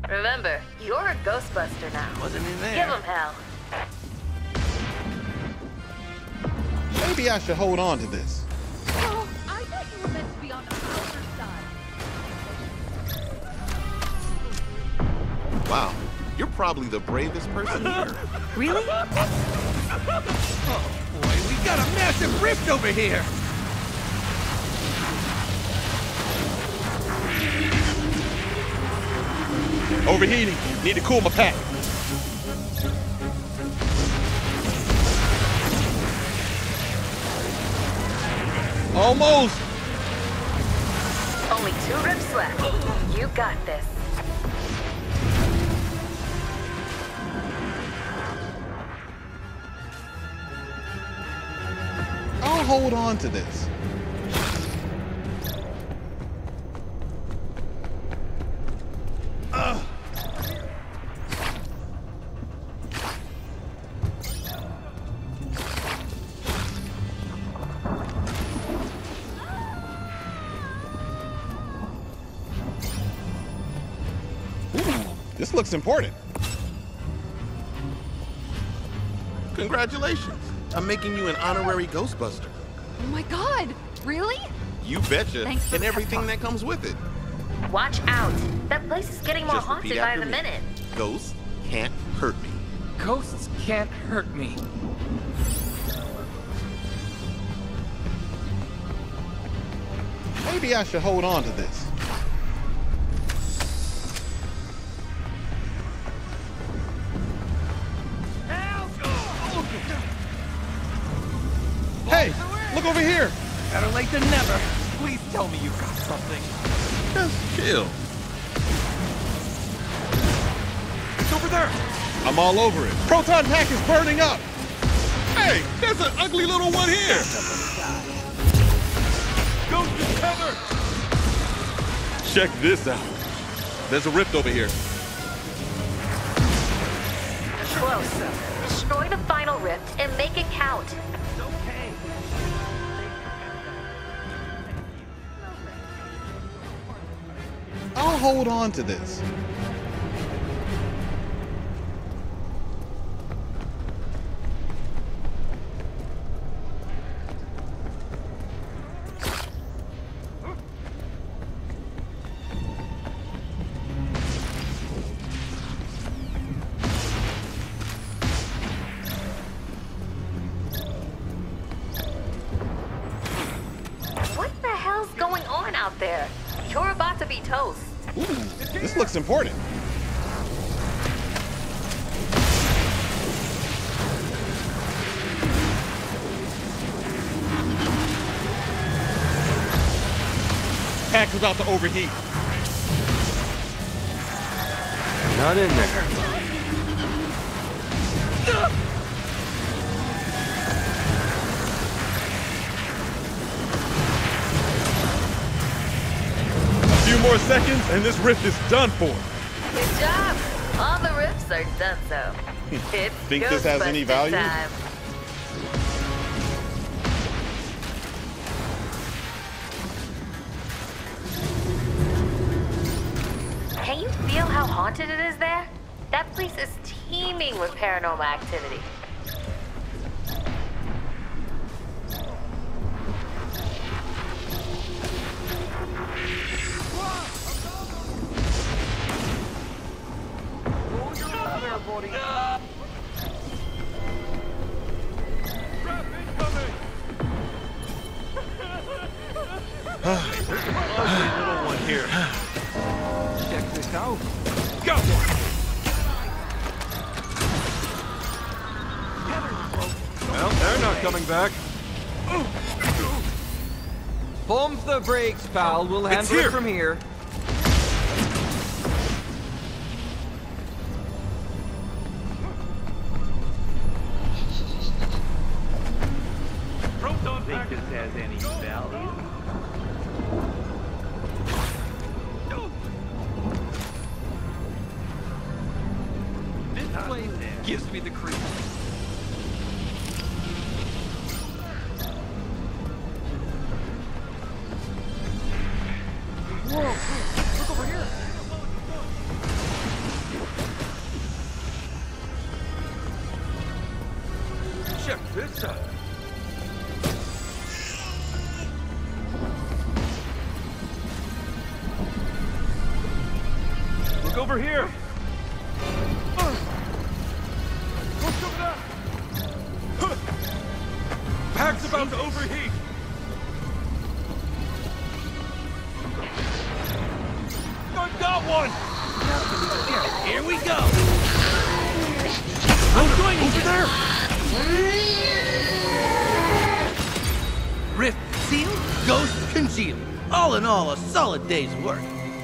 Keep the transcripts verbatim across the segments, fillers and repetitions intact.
Remember, you're a Ghostbuster now. Wasn't in there. Give him hell. Maybe I should hold on to this. Oh, I thought you were meant to be on the outer side. Wow, you're probably the bravest person here. Really? Oh boy, we got a massive rift over here. Overheating. Need to cool my pack. Almost. Only two rips left. You got this. I'll hold on to this. Ugh. This looks important. Congratulations. I'm making you an honorary Ghostbuster. Oh my god, really? You betcha. Thanks for And the everything pep that comes with it. Watch out. That place is getting more Just haunted repeat by after the me. minute. Ghosts can't hurt me. Ghosts can't hurt me. Maybe I should hold on to this. Hey, look over here. Better late than never. Please tell me you've got something. Just chill. It's over there. I'm all over it. Proton pack is burning up. Hey, there's an ugly little one here. Ghost is covered. Check this out. There's a rift over here. Close. Destroy the final rift and make it count. Okay. I'll hold on to this. What the hell's going on out there? You're about to be toast. Ooh, this looks important. Pack's about to overheat. Not in there. A few more seconds and this rift is done for. Good job. All the rifts are done so. It's Think this has any Ghostbuster value? time. Can you feel how haunted it is there? That place is teeming with paranormal activity. Little one here. Check this out. Got one. Well, they're not coming back. Pump the brakes, pal. We'll handle here. it from here. Think this has any value? This place gives me the creeps. Whoa, look over here. This side. Look over here. Pack's about to overheat. I've got one. Here we go. I'm going over there. Rift seal, ghost congeal. All in all, a solid day's work.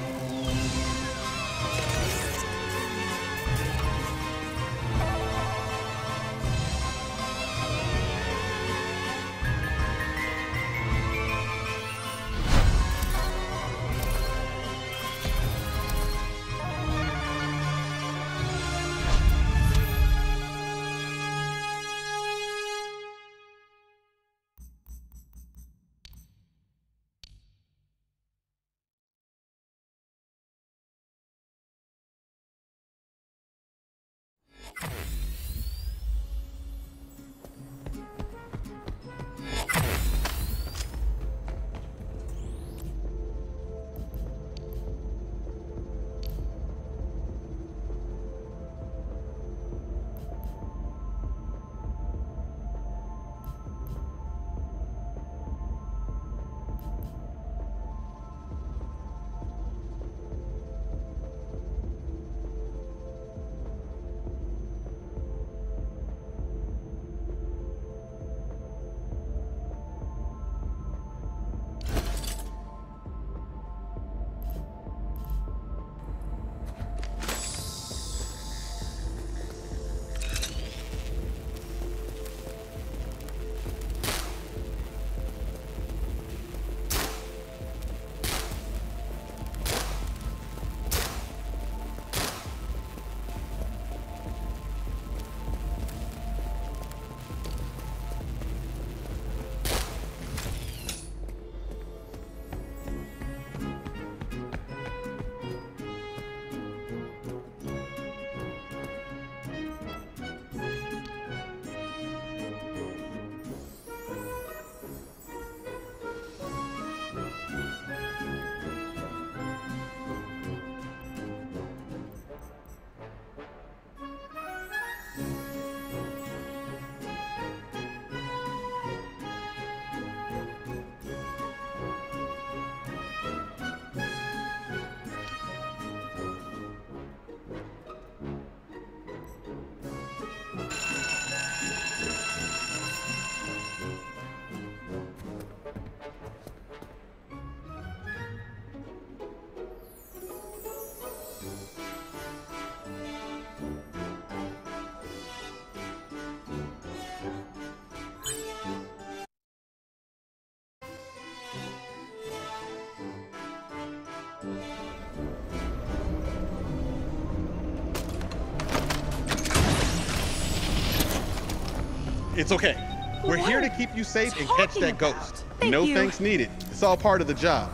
It's okay. We're What here are to keep you safe you and catch talking that about? ghost. Thank No you. thanks needed. It's all part of the job.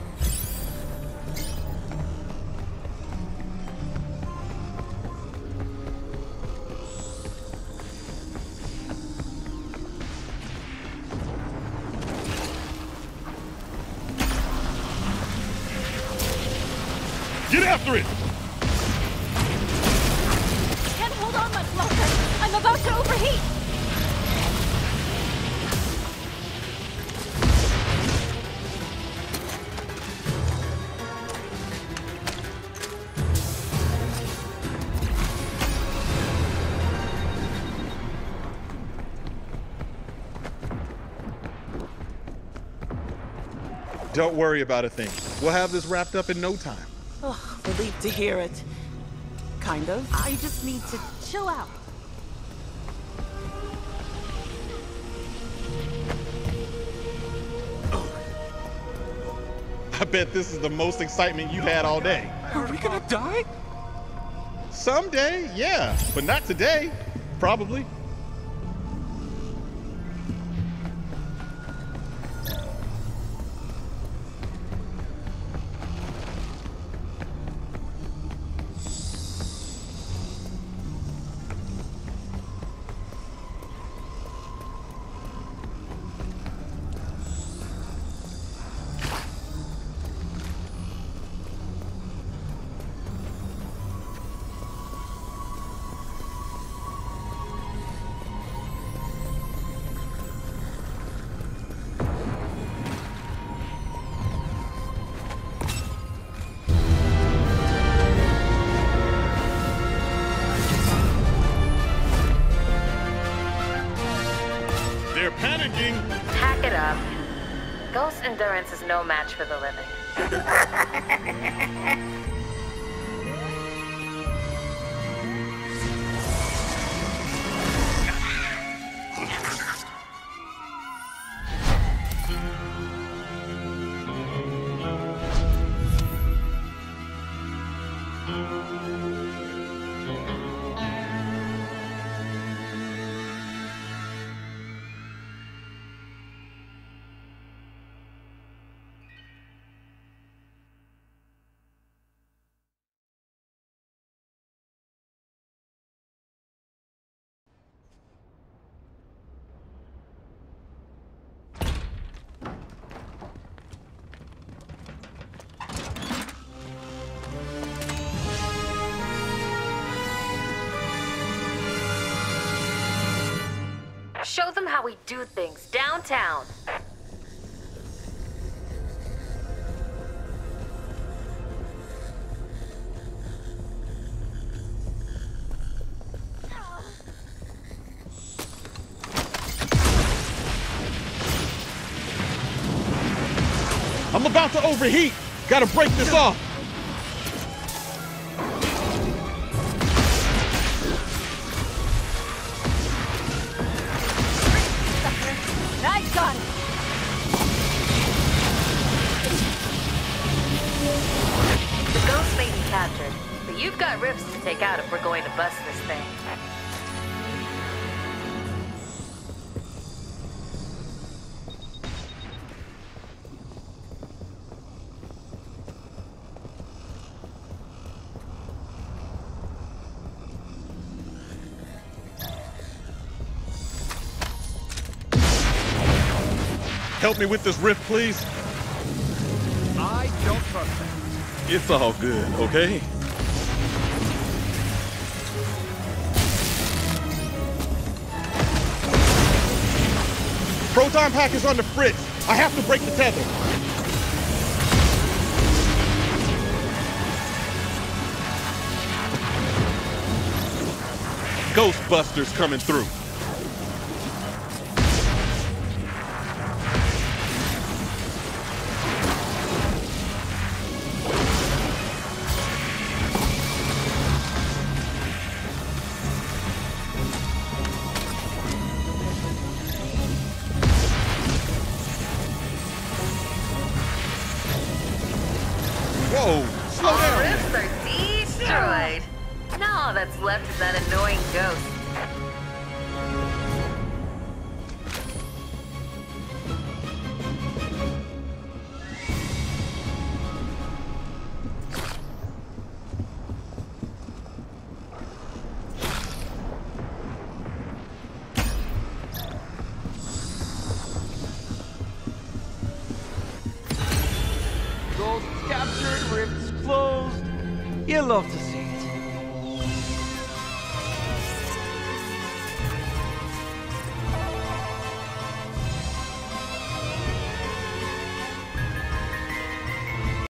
Get after it! Can't hold on much longer. I'm about to overheat. Don't worry about a thing. We'll have this wrapped up in no time. Oh, relieved to hear it. Kind of. I just need to chill out. I bet this is the most excitement you've had all day. Are we gonna die? Someday, yeah, but not today. Probably. endurance is no match for the living. Show them how we do things downtown. I'm about to overheat. Gotta break this off. Nice gun! The ghost may be captured, but you've got rifts to take out if we're going to bust this thing. Help me with this rift, please. I don't trust that. It's all good, okay? Proton pack is on the fritz. I have to break the tether. Ghostbusters coming through. Whoa, slow All down. rifts are destroyed. Now all that's left is that annoying ghost. Ghosts captured, rifts closed. You love to see